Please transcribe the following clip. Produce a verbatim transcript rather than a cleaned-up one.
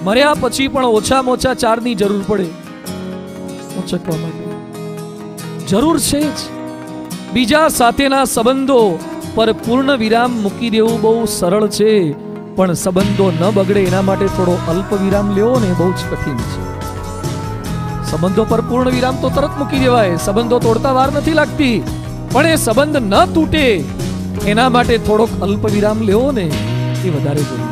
મર્યા પછી પણ ઓછામાં ઓછા ચારની જરૂર પડે ઉચકવા માટે, જરૂર છે જ. બીજા સાથેના સંબંધો પર પૂર્ણ વિરામ મૂકી દેવું બહુ સરળ છે, પણ સંબંધો ન બગડે એના માટે થોડો અલ્પ વિરામ લેવો ને બહુ જ કઠિન છે. સંબંધો પર પૂર્ણ વિરામ તો તરત મૂકી દેવાય, સંબંધો તોડતા વાર નથી લાગતી, પણ એ સંબંધ ન તૂટે એના માટે થોડોક અલ્પ વિરામ લેવો ને એ વધારે જરૂરી.